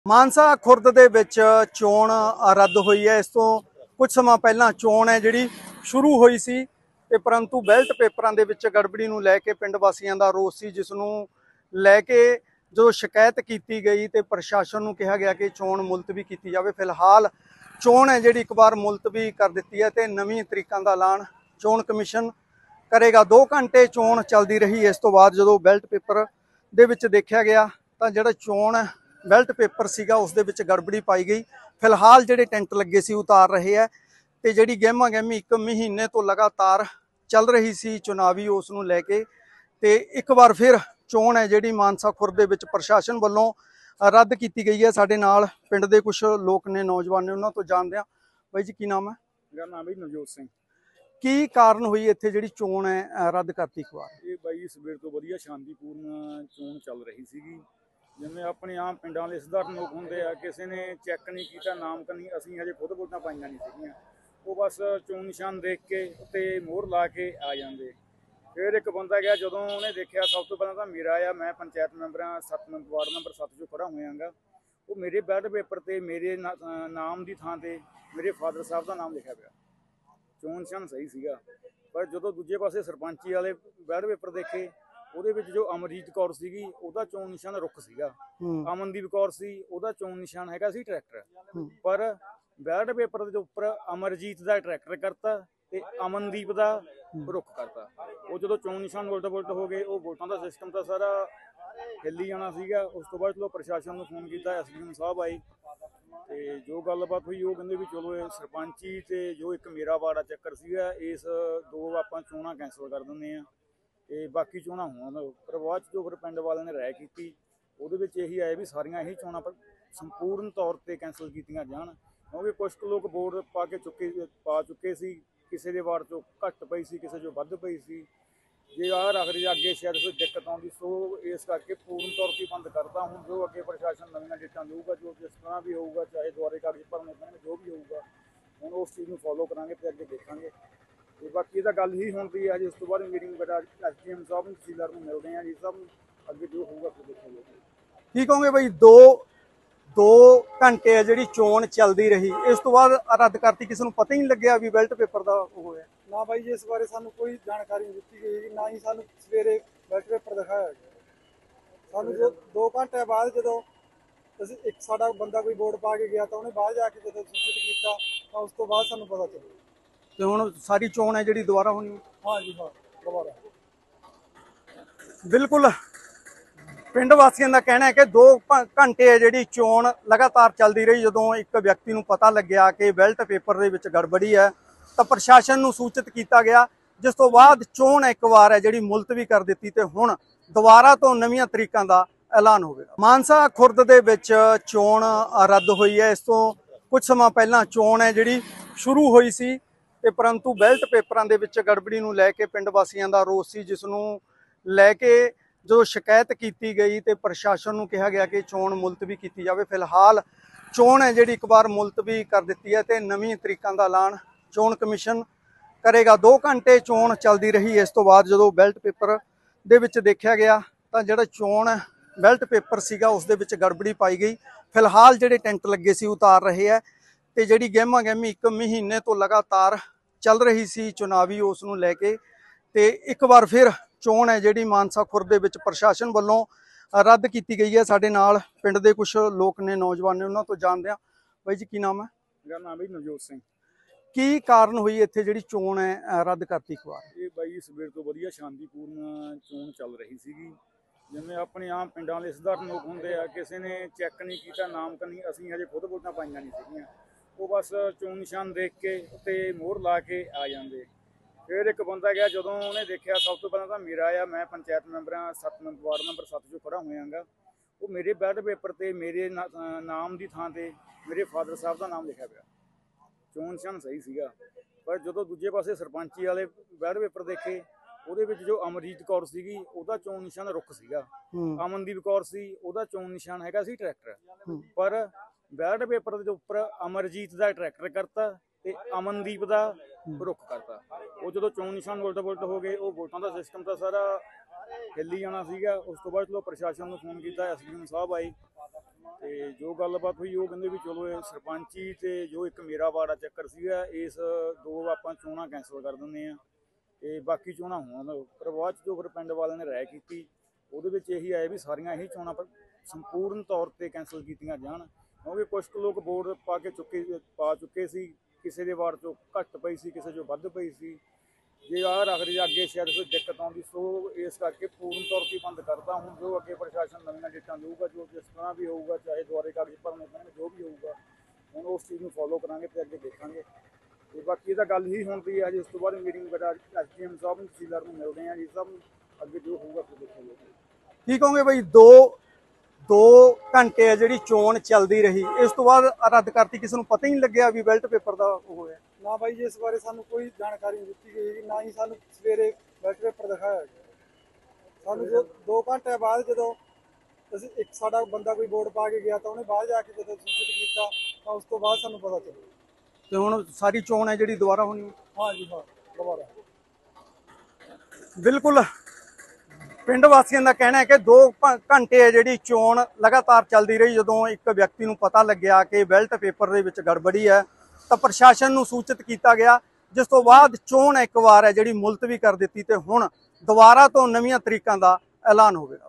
ਮਾਨਸਾ ਖੁਰਦ ਦੇ ਵਿੱਚ ਚੋਣ ਰੱਦ ਹੋਈ ਹੈ। ਇਸ ਤੋਂ ਕੁਝ ਸਮਾਂ ਪਹਿਲਾਂ ਚੋਣ ਹੈ ਜਿਹੜੀ ਸ਼ੁਰੂ ਹੋਈ ਸੀ ਤੇ ਪਰੰਤੂ ਬੈਲਟ ਪੇਪਰਾਂ ਦੇ ਵਿੱਚ ਗੜਬੜੀ ਨੂੰ ਲੈ ਕੇ ਪਿੰਡ ਵਾਸੀਆਂ ਦਾ ਰੋਸ ਸੀ, ਜਿਸ ਨੂੰ ਲੈ ਕੇ ਜਦੋਂ ਸ਼ਿਕਾਇਤ ਕੀਤੀ ਗਈ ਤੇ ਪ੍ਰਸ਼ਾਸਨ ਨੂੰ ਕਿਹਾ ਗਿਆ ਕਿ ਚੋਣ ਮੁਲਤਵੀ ਕੀਤੀ ਜਾਵੇ। ਫਿਲਹਾਲ ਚੋਣ ਹੈ ਜਿਹੜੀ ਇੱਕ ਵਾਰ ਮੁਲਤਵੀ ਕਰ ਦਿੱਤੀ ਹੈ ਤੇ ਨਵੀਂ ਤਰੀਕਾਂ ਦਾ ਐਲਾਨ ਚੋਣ ਕਮਿਸ਼ਨ ਕਰੇਗਾ। 2 ਘੰਟੇ ਚੋਣ ਚੱਲਦੀ ਰਹੀ। ਇਸ ਤੋਂ ਬਾਅਦ ਜਦੋਂ ਬੈਲਟ ਪੇਪਰ ਦੇ ਵਿੱਚ ਦੇਖਿਆ ਗਿਆ ਤਾਂ ਜਿਹੜਾ ਚੋਣ ਬੈਲਟ ਪੇਪਰ ਸੀਗਾ ਉਸ ਦੇ ਵਿੱਚ ਗੜਬੜੀ ਪਾਈ ਗਈ। ਫਿਲਹਾਲ ਜਿਹੜੇ ਟੈਂਟ ਲੱਗੇ ਸੀ ਉਤਾਰ ਰਹੇ ਹੈ ਤੇ ਜਿਹੜੀ ਗਹਿਮਾ ਗਹਿਮੀ 1 ਮਹੀਨੇ ਤੋਂ ਲਗਾਤਾਰ ਚੱਲ ਰਹੀ ਸੀ ਚੁਣਾਵੀ, ਉਸ ਨੂੰ ਲੈ ਕੇ ਤੇ ਇੱਕ ਵਾਰ ਫਿਰ ਚੋਣ ਹੈ ਜਿਹੜੀ ਮਾਨਸਾ ਖੁਰਦ ਦੇ ਵਿੱਚ ਪ੍ਰਸ਼ਾਸਨ ਵੱਲੋਂ ਰੱਦ ਕੀਤੀ ਗਈ ਹੈ। ਸਾਡੇ ਨਾਲ ਪਿੰਡ ਦੇ ਕੁਝ ਲੋਕ ਨੇ, ਨੌਜਵਾਨ ਨੇ, ਉਹਨਾਂ ਤੋਂ ਜਾਣਦੇ ਹਾਂ। ਬਾਈ ਜੀ, ਕੀ ਨਾਮ ਹੈ? ਮੇਰਾ ਨਾਮ ਹੈ ਨਵਜੋਤ ਸਿੰਘ। ਕੀ ਕਾਰਨ ਹੋਈ ਇੱਥੇ ਜਿਹੜੀ ਚੋਣ ਹੈ ਰੱਦ ਕਰਤੀ ਇੱਕ ਵਾਰ? ਇਹ ਬਾਈ ਸਵੇਰ ਤੋਂ ਵਧੀਆ ਸ਼ਾਂਤੀਪੂਰਨ ਚੋਣ ਚੱਲ ਰਹੀ ਸੀਗੀ। ਜਿਵੇਂ ਆਪਣੇ ਆਮ ਪਿੰਡਾਂ ਦੇ ਸਧਾਰਨ ਲੋਕ ਹੁੰਦੇ ਆ, ਕਿਸੇ ਨੇ ਚੈੱਕ ਨਹੀਂ ਕੀਤਾ, ਨਾਮਕਨੀ, ਅਸੀਂ ਹਜੇ ਖੁਦ ਵੋਟਾਂ ਪਾਈਆਂ ਨਹੀਂ ਸੀਗੀਆਂ। ਉਹ ਬਸ ਚੋਣ ਨਿਸ਼ਾਨ ਦੇਖ ਕੇ ਉੱਤੇ ਮੋਹਰ ਲਾ ਕੇ ਆ ਜਾਂਦੇ। ਫਿਰ ਇੱਕ ਬੰਦਾ ਗਿਆ, ਜਦੋਂ ਉਹਨੇ ਦੇਖਿਆ, ਸਭ ਤੋਂ ਪਹਿਲਾਂ ਤਾਂ ਮੇਰਾ ਆ, ਮੈਂ ਪੰਚਾਇਤ ਮੈਂਬਰ ਹਾਂ, 7 ਵਾਰਡ ਨੰਬਰ 7 'ਚੋਂ ਖੜਾ ਹੋਇਆਗਾ। ਉਹ ਮੇਰੇ ਬੈਲਟ ਪੇਪਰ ਤੇ ਮੇਰੇ ਨਾਮ ਦੀ ਥਾਂ ਤੇ ਮੇਰੇ ਫਾਦਰ ਸਾਹਿਬ ਦਾ ਨਾਮ ਲਿਖਿਆ ਪਿਆ। ਚੋਣ ਨਿਸ਼ਾਨ ਸਹੀ ਸੀਗਾ, ਪਰ ਜਦੋਂ ਦੂਜੇ ਪਾਸੇ ਸਰਪੰਚੀ ਵਾਲੇ ਬੈਲਟ ਪੇਪਰ ਦੇਖੇ, ਉਹਦੇ ਵਿੱਚ ਜੋ ਅਮਰਜੀਤ ਕੌਰ ਸੀਗੀ ਉਹਦਾ ਚੋਣ ਨਿਸ਼ਾਨ ਰੁੱਖ ਸੀਗਾ। ਅਮਨਦੀਪ ਕੌਰ ਸੀ, ਉਹਦਾ ਚੋਣ ਨਿਸ਼ਾਨ ਹੈਗਾ ਸੀ ਟਰੈਕਟਰ। ਪਰ ਬੈਲਟ ਪੇਪਰ ਦੇ ਉੱਪਰ ਅਮਰਜੀਤ ਦਾ ਟਰੈਕਟਰ ਕਰਤਾ ਤੇ ਅਮਨਦੀਪ ਦਾ ਰੁੱਖ ਕਰਤਾ। ਉਹ ਜਦੋਂ ਚੋਣ ਨਿਸ਼ਾਨ ਉਲਟ ਹੋ ਗਏ, ਉਹ ਵੋਟਾਂ ਦਾ ਸਿਸਟਮ ਤਾਂ ਸਾਰਾ ਹਿੱਲੀ ਜਾਣਾ ਸੀਗਾ। ਉਸ ਤੋਂ ਬਾਅਦ ਚਲੋ ਪ੍ਰਸ਼ਾਸਨ ਨੂੰ ਫੋਨ ਕੀਤਾ, ਐਸਡੀਐਮ ਸਾਹਿਬ ਆਏ ਤੇ ਜੋ ਗੱਲਬਾਤ ਹੋਈ ਉਹ ਕਹਿੰਦੇ ਵੀ ਚਲੋ ਇਹ ਸਰਪੰਚੀ ਤੇ ਜੋ ਇੱਕ ਮੇਰਾ ਵਾੜਾ ਚੱਕਰ ਸੀਗਾ, ਇਸ 2 ਆਪਾਂ ਚੋਣਾਂ ਕੈਂਸਲ ਕਰ ਦਿੰਦੇ ਆ ਤੇ ਬਾਕੀ ਚੋਣਾਂ ਹੋਣ। ਪਰ ਬਾਅਦ 'ਚ ਜੋ ਫਿਰ ਪਿੰਡ ਵਾਲਿਆਂ ਨੇ ਰਾਏ ਕੀਤੀ, ਉਹਦੇ ਵਿੱਚ ਇਹੀ ਆਇਆ ਵੀ ਸਾਰੀਆਂ ਹੀ ਚੋਣਾਂ ਪਰ ਸੰਪੂਰਨ ਤੌਰ ਤੇ ਕੈਂਸਲ ਕੀਤੀਆਂ ਜਾਣ, ਕਿਉਂਕਿ ਕੁਝ ਲੋਕ ਵੋਟ ਪਾ ਚੁੱਕੇ ਸੀ। ਕਿਸੇ ਦੇ ਵਾਰਡ 'ਚੋਂ ਘੱਟ ਪਈ ਸੀ, ਕਿਸੇ 'ਚੋਂ ਵੱਧ ਪਈ ਸੀ। ਜੇ ਆਹ ਰੱਖਦੇ ਅੱਗੇ ਸ਼ਾਇਦ ਕੋਈ ਦਿੱਕਤ ਆਉਂਦੀ, ਸੋ ਇਸ ਕਰਕੇ ਪੂਰਨ ਤੌਰ ਤੇ ਬੰਦ ਕਰਤਾ। ਹੁਣ ਜੋ ਅੱਗੇ ਪ੍ਰਸ਼ਾਸਨ ਨਵੀਆਂ ਡੇਟਾਂ ਦੇਊਗਾ, ਜੋ ਜਿਸ ਤਰ੍ਹਾਂ ਵੀ ਹੋਊਗਾ, ਚਾਹੇ ਦੁਆਰੇ ਕਾਗਜ਼ ਭਰਨੇ ਪੈਣਗੇ, ਜੋ ਵੀ ਹੋਊਗਾ, ਹੁਣ ਉਸ ਚੀਜ਼ ਨੂੰ ਫੋਲੋ ਕਰਾਂਗੇ ਤੇ ਅੱਗੇ ਦੇਖਾਂਗੇ। ਤੇ ਬਾਕੀ ਇਹ ਤਾਂ ਗੱਲ ਹੀ ਹੁੰਦੀ ਹੈ। ਇਸ ਤੋਂ ਬਾਅਦ ਮੀਟਿੰਗ ਵਗੈਰਾ ਐਸਡੀਐਮ ਸਾਹਿਬ ਨੂੰ, ਤਹਿਸੀਲਦਾਰ ਨੂੰ ਮਿਲਦੇ ਆ ਜੀ, ਸਭ ਅੱਗੇ ਜੋ ਹੋਊਗਾ ਫਿਰ ਦੇਖਾਂਗੇ। ਕੀ ਕਹੋਗੇ ਬਈ? 2 ਘੰਟੇ ਹੈ ਜਿਹੜੀ ਚੋਣ ਚੱਲਦੀ ਰਹੀ, ਇਸ ਤੋਂ ਬਾਅਦ ਰੱਦ ਕਰਤੀ, ਕਿਸੇ ਨੂੰ ਪਤਾ ਹੀ ਨਹੀਂ ਲੱਗਿਆ ਵੀ ਬੈਲਟ ਪੇਪਰ ਦਾ ਉਹ ਹੋਇਆ? ਨਾ ਬਾਈ ਜੀ, ਇਸ ਬਾਰੇ ਸਾਨੂੰ ਕੋਈ ਜਾਣਕਾਰੀ ਨਹੀਂ ਦਿੱਤੀ ਗਈ, ਨਾ ਹੀ ਸਾਨੂੰ ਸਵੇਰੇ ਬੈਲਟ ਪੇਪਰ ਦਿਖਾਇਆ ਗਿਆ। ਸਾਨੂੰ 2 ਘੰਟੇ ਬਾਅਦ ਜਦੋਂ ਸਾਡਾ ਬੰਦਾ ਕੋਈ ਵੋਟ ਪਾ ਕੇ ਗਿਆ ਤਾਂ ਉਹਨੇ ਬਾਹਰ ਜਾ ਕੇ ਜਦੋਂ ਸੂਚਿਤ ਕੀਤਾ ਤਾਂ ਉਸ ਤੋਂ ਬਾਅਦ ਸਾਨੂੰ ਪਤਾ ਚੱਲਿਆ। ਤੇ ਹੁਣ ਸਾਰੀ ਚੋਣ ਹੈ ਜਿਹੜੀ ਦੁਬਾਰਾ ਹੋਣੀ? ਹਾਂ ਜੀ, ਹਾਂ, ਦੁਬਾਰਾ। ਬਿਲਕੁਲ, ਪਿੰਡ ਵਾਸੀਆਂ ਦਾ ਕਹਿਣਾ ਹੈ ਕਿ 2 ਘੰਟੇ ਹੈ ਜਿਹੜੀ ਚੋਣ ਲਗਾਤਾਰ ਚੱਲਦੀ ਰਹੀ। ਜਦੋਂ ਇੱਕ ਵਿਅਕਤੀ ਨੂੰ ਪਤਾ ਲੱਗਿਆ ਕਿ ਬੈਲਟ ਪੇਪਰ ਦੇ ਵਿੱਚ ਗੜਬੜੀ ਹੈ ਤਾਂ ਪ੍ਰਸ਼ਾਸਨ ਨੂੰ ਸੂਚਿਤ ਕੀਤਾ ਗਿਆ, ਜਿਸ ਤੋਂ ਬਾਅਦ ਚੋਣ ਇੱਕ ਵਾਰ ਹੈ ਜਿਹੜੀ ਮੁਲਤਵੀ ਕਰ ਦਿੱਤੀ ਤੇ ਹੁਣ ਦੁਬਾਰਾ ਤੋਂ ਨਵੀਆਂ ਤਰੀਕਾਂ ਦਾ ਐਲਾਨ ਹੋਵੇਗਾ। ਮਾਨਸਾ ਖੁਰਦ ਦੇ ਵਿੱਚ ਚੋਣ ਰੱਦ ਹੋਈ ਹੈ। ਇਸ ਤੋਂ ਕੁਝ ਸਮਾਂ ਪਹਿਲਾਂ ਚੋਣ ਹੈ ਜਿਹੜੀ ਸ਼ੁਰੂ ਹੋਈ ਸੀ ਤੇ ਪਰੰਤੂ ਬੈਲਟ ਪੇਪਰਾਂ ਦੇ ਵਿੱਚ ਗੜਬੜੀ ਨੂੰ ਲੈ ਕੇ ਪਿੰਡ ਵਾਸੀਆਂ ਦਾ ਰੋਸ ਸੀ, ਜਿਸ ਨੂੰ ਲੈ ਕੇ ਜਦੋਂ ਸ਼ਿਕਾਇਤ ਕੀਤੀ ਗਈ ਤੇ ਪ੍ਰਸ਼ਾਸਨ ਨੂੰ ਕਿਹਾ ਗਿਆ ਕਿ ਚੋਣ ਮੁਲਤਵੀ ਕੀਤੀ ਜਾਵੇ। ਫਿਲਹਾਲ ਚੋਣ ਹੈ ਜਿਹੜੀ ਇੱਕ ਵਾਰ ਮੁਲਤਵੀ ਕਰ ਦਿੱਤੀ ਹੈ ਤੇ ਨਵੀਂ ਤਰੀਕਾਂ ਦਾ ਐਲਾਨ ਚੋਣ ਕਮਿਸ਼ਨ ਕਰੇਗਾ। 2 ਘੰਟੇ ਚੋਣ ਚੱਲਦੀ ਰਹੀ। ਇਸ ਤੋਂ ਬਾਅਦ ਜਦੋਂ ਬੈਲਟ ਪੇਪਰ ਦੇ ਵਿੱਚ ਦੇਖਿਆ ਗਿਆ ਤਾਂ ਜਿਹੜਾ ਚੋਣ ਬੈਲਟ ਪੇਪਰ ਸੀਗਾ ਉਸ ਦੇ ਵਿੱਚ ਗੜਬੜੀ ਪਾਈ ਗਈ। ਫਿਲਹਾਲ ਜਿਹੜੇ ਟੈਂਟ ਲੱਗੇ ਸੀ ਉਤਾਰ ਰਹੇ ਹੈ ਤੇ ਜਿਹੜੀ ਗਹਿਮਾ ਗਹਿਮੀ 1 ਮਹੀਨੇ ਤੋਂ ਲਗਾਤਾਰ ਚੱਲ ਰਹੀ ਸੀ ਚੁਣਾਵੀ, ਉਸ ਨੂੰ ਲੈ ਕੇ ਤੇ ਇੱਕ ਵਾਰ ਫਿਰ ਚੋਣ ਹੈ ਜਿਹੜੀ ਮਾਨਸਾ ਖੁਰਦ ਦੇ ਵਿੱਚ ਪ੍ਰਸ਼ਾਸਨ ਵੱਲੋਂ ਰੱਦ ਕੀਤੀ ਗਈ ਹੈ। ਸਾਡੇ ਨਾਲ ਪਿੰਡ ਦੇ ਕੁਝ ਲੋਕ ਨੇ, ਨੌਜਵਾਨ ਨੇ, ਉਹਨਾਂ ਤੋਂ ਜਾਣਦੇ ਹਾਂ। ਬਾਈ ਜੀ, ਕੀ ਨਾਮ ਹੈ? ਮੇਰਾ ਨਾਮ ਹੈ ਨਵਜੋਤ ਸਿੰਘ। ਕੀ ਕਾਰਨ ਹੋਈ ਇੱਥੇ ਜਿਹੜੀ ਚੋਣ ਹੈ ਰੱਦ ਕਰਤੀ ਇੱਕ ਵਾਰ? ਇਹ ਬਾਈ ਸਵੇਰ ਤੋਂ ਵਧੀਆ ਸ਼ਾਂਤੀਪੂਰਨ ਚੋਣ ਚੱਲ ਰਹੀ ਸੀਗੀ। ਜਿਵੇਂ ਆਪਣੇ ਆਮ ਪਿੰਡਾਂ ਦੇ ਸਧਾਰਨ ਲੋਕ ਹੁੰਦੇ ਆ, ਕਿਸੇ ਨੇ ਚੈੱਕ ਨਹੀਂ ਕੀਤਾ, ਨਾਮਕਨੀ, ਅਸੀਂ ਹਜੇ ਖੁਦ ਵੋਟਾਂ ਪਾਈਆਂ ਨਹੀਂ ਸੀਗੀਆਂ। ਉਹ ਬਸ ਚੋਣ ਨਿਸ਼ਾਨ ਦੇਖ ਕੇ ਉੱਤੇ ਮੋਹਰ ਲਾ ਕੇ ਆ ਜਾਂਦੇ। ਫਿਰ ਇੱਕ ਬੰਦਾ ਗਿਆ, ਜਦੋਂ ਉਹਨੇ ਦੇਖਿਆ, ਸਭ ਤੋਂ ਪਹਿਲਾਂ ਤਾਂ ਮੇਰਾ ਆ, ਮੈਂ ਪੰਚਾਇਤ ਮੈਂਬਰ ਹਾਂ, 7 ਵਾਰਡ ਨੰਬਰ 7 'ਚੋਂ ਖੜਾ ਹੋਇਆਗਾ। ਉਹ ਮੇਰੇ ਬੈਲਟ ਪੇਪਰ ਤੇ ਮੇਰੇ ਨਾਮ ਦੀ ਥਾਂ ਤੇ ਮੇਰੇ ਫਾਦਰ ਸਾਹਿਬ ਦਾ ਨਾਮ ਲਿਖਿਆ ਪਿਆ। ਚੋਣ ਨਿਸ਼ਾਨ ਸਹੀ ਸੀਗਾ, ਪਰ ਜਦੋਂ ਦੂਜੇ ਪਾਸੇ ਸਰਪੰਚੀ ਵਾਲੇ ਬੈਲਟ ਪੇਪਰ ਦੇਖੇ, ਉਹਦੇ ਵਿੱਚ ਜੋ ਅਮਰਜੀਤ ਕੌਰ ਸੀਗੀ ਉਹਦਾ ਚੋਣ ਨਿਸ਼ਾਨ ਰੁੱਖ ਸੀਗਾ। ਅਮਨਦੀਪ ਕੌਰ ਸੀ, ਉਹਦਾ ਚੋਣ ਨਿਸ਼ਾਨ ਹੈਗਾ ਸੀ ਟਰੈਕਟਰ। ਪਰ ਬੈਲਟ ਪੇਪਰ ਦੇ ਉੱਪਰ ਅਮਰਜੀਤ ਦਾ ਟਰੈਕਟਰ ਕਰਤਾ ਤੇ ਅਮਨਦੀਪ ਦਾ ਰੁੱਖ ਕਰਤਾ। ਉਹ ਜਦੋਂ ਚੋਣ ਨਿਸ਼ਾਨ ਉਲਟ ਹੋ ਗਏ, ਉਹ ਵੋਟਾਂ ਦਾ ਸਿਸਟਮ ਤਾਂ ਸਾਰਾ ਹਿੱਲੀ ਜਾਣਾ ਸੀਗਾ। ਉਸ ਤੋਂ ਬਾਅਦ ਚਲੋ ਪ੍ਰਸ਼ਾਸਨ ਨੂੰ ਫੋਨ ਕੀਤਾ, ਐਸਡੀਐਮ ਸਾਹਿਬ ਆਏ ਤੇ ਜੋ ਗੱਲਬਾਤ ਹੋਈ ਉਹ ਕਹਿੰਦੇ ਵੀ ਚਲੋ ਇਹ ਸਰਪੰਚੀ ਤੇ ਜੋ ਇੱਕ ਮੇਰਾ ਵਾੜਾ ਚੱਕਰ ਸੀਗਾ, ਇਸ ਦੋ ਆਪਾਂ ਚੋਣਾਂ ਕੈਂਸਲ ਕਰ ਦਿੰਦੇ ਆ ਤੇ ਬਾਕੀ ਚੋਣਾਂ ਹੋਣ। ਪਰ ਬਾਅਦ 'ਚ ਜੋ ਫਿਰ ਪਿੰਡ ਵਾਲਿਆਂ ਨੇ ਰਾਏ ਕੀਤੀ ਉਹਦੇ ਵਿੱਚ ਇਹੀ ਆਇਆ ਵੀ ਸਾਰੀਆਂ ਇਹ ਚੋਣਾਂ ਪਰ ਸੰਪੂਰਨ ਤੌਰ ਤੇ ਕੈਂਸਲ ਕੀਤੀਆਂ ਜਾਣ, ਕਿਉਂਕਿ ਕੁਝ ਕੁ ਲੋਕ ਵੋਟ ਪਾ ਚੁੱਕੇ ਸੀ, ਕਿਸੇ ਦੇ ਵਾਰਡ 'ਚੋਂ ਘੱਟ ਪਈ ਸੀ, ਕਿਸੇ 'ਚੋਂ ਵੱਧ ਪਈ ਸੀ। ਜੇ ਆਹ ਰੱਖਦੇ ਅੱਗੇ ਸ਼ਾਇਦ ਕੋਈ ਦਿੱਕਤ ਆਉਂਦੀ, ਸੋ ਇਸ ਕਰਕੇ ਪੂਰਨ ਤੌਰ ਤੇ ਬੰਦ ਕਰਤਾ। ਹੁਣ ਜੋ ਅੱਗੇ ਪ੍ਰਸ਼ਾਸਨ ਨਵੀਆਂ ਡੇਟਾਂ ਦੇਊਗਾ, ਜੋ ਜਿਸ ਤਰ੍ਹਾਂ ਵੀ ਹੋਊਗਾ, ਚਾਹੇ ਦੁਆਰੇ ਕਾਗਜ਼ ਭਰਨੇ ਪੈਣਗੇ, ਜੋ ਵੀ ਹੋਊਗਾ ਹੁਣ ਉਸ ਚੀਜ਼ ਨੂੰ ਫੋਲੋ ਕਰਾਂਗੇ ਤੇ ਅੱਗੇ ਦੇਖਾਂਗੇ। ਤੇ ਬਾਕੀ ਇਹ ਤਾਂ ਗੱਲ ਹੀ ਹੁੰਦੀ ਹੈ ਜੀ। ਇਸ ਤੋਂ ਬਾਅਦ ਮੀਟਿੰਗ ਵਗੈਰਾ ਐਸਡੀਐਮ ਸਾਹਿਬ ਨੂੰ, ਤਹਿਸੀਲਦਾਰ ਨੂੰ ਮਿਲਦੇ ਆ ਜੀ, ਸਭ ਅੱਗੇ ਜੋ ਹੋਊਗਾ ਫਿਰ ਦੇਖਾਂਗੇ। ਕੀ ਕਹੋਗੇ ਬਈ, ਦੋ ਘੰਟੇ ਆ ਜਿਹੜੀ ਚੋਣ ਚੱਲਦੀ ਰਹੀ, ਇਸ ਤੋਂ ਬਾਅਦ ਰੱਦ ਕਰਤੀ, ਕਿਸੇ ਨੂੰ ਪਤਾ ਹੀ ਨਹੀਂ ਲੱਗਿਆ ਵੀ ਬੈਲਟ ਪੇਪਰ ਦਾ ਉਹ ਹੋਇਆ? ਨਾ ਬਾਈ ਜੀ, ਇਸ ਬਾਰੇ ਸਾਨੂੰ ਕੋਈ ਜਾਣਕਾਰੀ ਨਹੀਂ ਦਿੱਤੀ ਗਈ, ਨਾ ਹੀ ਸਾਨੂੰ ਸਵੇਰੇ ਬੈਲਟ ਪੇਪਰ ਦਿਖਾਇਆ ਗਿਆ। ਸਾਨੂੰ ਜੋ 2 ਘੰਟੇ ਬਾਅਦ ਜਦੋਂ ਸਾਡਾ ਬੰਦਾ ਕੋਈ ਵੋਟ ਪਾ ਕੇ ਗਿਆ ਤਾਂ ਉਹਨੇ ਬਾਹਰ ਜਾ ਕੇ ਜਦੋਂ ਸੂਚਿਤ ਕੀਤਾ ਤਾਂ ਉਸ ਤੋਂ ਬਾਅਦ ਸਾਨੂੰ ਪਤਾ ਚੱਲਿਆ। ਤੇ ਹੁਣ ਸਾਰੀ ਚੋਣ ਹੈ ਜਿਹੜੀ ਦੁਬਾਰਾ ਹੋਣੀ ਹੈ? ਹਾਂ ਜੀ, ਹਾਂ, ਦੁਬਾਰਾ। ਬਿਲਕੁਲ, ਪਿੰਡ ਵਾਸੀਆਂ ਦਾ ਕਹਿਣਾ ਹੈ ਕਿ 2 ਘੰਟੇ ਹੈ ਜਿਹੜੀ ਚੋਣ ਲਗਾਤਾਰ ਚੱਲਦੀ ਰਹੀ। ਜਦੋਂ ਇੱਕ ਵਿਅਕਤੀ ਨੂੰ ਪਤਾ ਲੱਗਿਆ ਕਿ ਬੈਲਟ ਪੇਪਰ ਦੇ ਵਿੱਚ ਗੜਬੜੀ ਹੈ ਤਾਂ ਪ੍ਰਸ਼ਾਸਨ ਨੂੰ ਸੂਚਿਤ ਕੀਤਾ ਗਿਆ, ਜਿਸ ਤੋਂ ਬਾਅਦ ਚੋਣ ਇੱਕ ਵਾਰ ਹੈ ਜਿਹੜੀ ਮੁਲਤਵੀ ਕਰ ਦਿੱਤੀ ਤੇ ਹੁਣ ਦੁਬਾਰਾ ਤੋਂ ਨਵੀਆਂ ਤਰੀਕਾਂ ਦਾ ਐਲਾਨ ਹੋਵੇਗਾ।